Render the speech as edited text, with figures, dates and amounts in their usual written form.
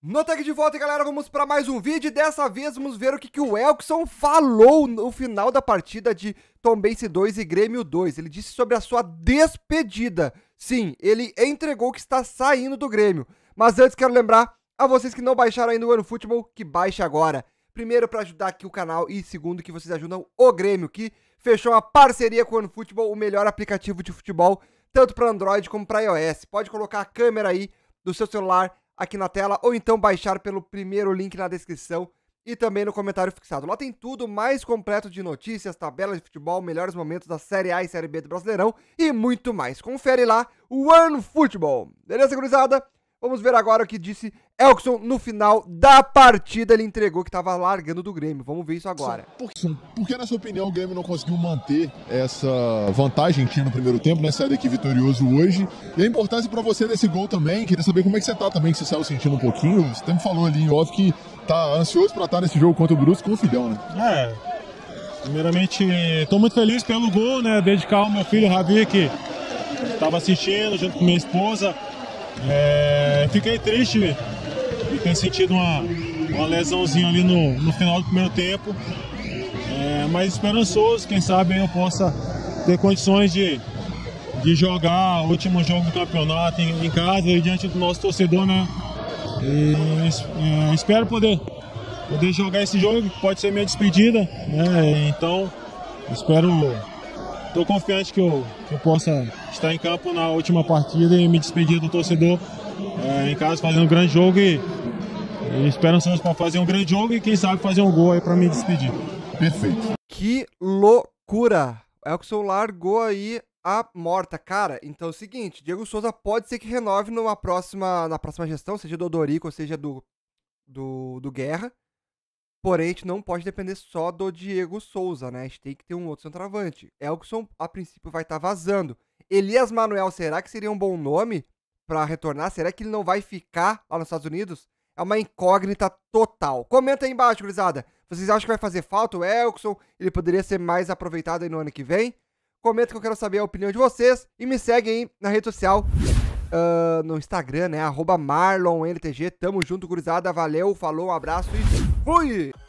No Tag de volta, galera, vamos para mais um vídeo e dessa vez vamos ver o que o Elkson falou no final da partida de Tombense 2 e Grêmio 2. Ele disse sobre a sua despedida. Sim, ele entregou que está saindo do Grêmio. Mas antes quero lembrar a vocês que não baixaram ainda o OneFootball, que baixe agora. Primeiro, para ajudar aqui o canal e segundo, que vocês ajudam o Grêmio, que fechou uma parceria com o OneFootball, o melhor aplicativo de futebol, tanto para Android como para iOS. Pode colocar a câmera aí do seu celular aqui na tela, ou então baixar pelo primeiro link na descrição e também no comentário fixado. Lá tem tudo mais completo de notícias, tabelas de futebol, melhores momentos da Série A e Série B do Brasileirão e muito mais. Confere lá o OneFootball. Beleza, gurizada? Vamos ver agora o que disse Elkson no final da partida. Ele entregou que estava largando do Grêmio. Vamos ver isso agora. Por que, na sua opinião, o Grêmio não conseguiu manter essa vantagem que tinha no primeiro tempo, né? Sair daqui vitorioso hoje. E a importância para você desse gol também. Queria saber como é que você tá também, que você saiu sentindo um pouquinho. Você também falou ali em off que tá ansioso para estar nesse jogo contra o Brusque com o Fidel, né? Primeiramente, estou muito feliz pelo gol, né? Dedicar ao meu filho Ravi, que estava assistindo junto com minha esposa. Fiquei triste de ter sentido uma lesãozinha ali no final do primeiro tempo, mas esperançoso, quem sabe eu possa ter condições de jogar o último jogo do campeonato em casa e diante do nosso torcedor, né? E espero poder jogar esse jogo, que pode ser minha despedida, né? Então estou confiante que eu possa estar em campo na última partida e me despedir do torcedor em casa, fazendo um grande jogo e esperançoso para fazer um grande jogo e quem sabe fazer um gol aí para me despedir. Perfeito. Que loucura! Elkson largou aí a morta. Cara, então é o seguinte, Diego Souza pode ser que renove na próxima gestão, seja do Odorico ou seja do Guerra. Porém, a gente não pode depender só do Diego Souza, né? A gente tem que ter um outro centroavante. Elkson, a princípio, vai estar vazando. Elias Manuel, será que seria um bom nome para retornar? Será que ele não vai ficar lá nos Estados Unidos? É uma incógnita total. Comenta aí embaixo, gurizada. Vocês acham que vai fazer falta o Elkson? Ele poderia ser mais aproveitado aí no ano que vem? Comenta que eu quero saber a opinião de vocês. E me segue aí na rede social, no Instagram, né? @MarlonLTG. Tamo junto, gurizada. Valeu, falou, um abraço e fui!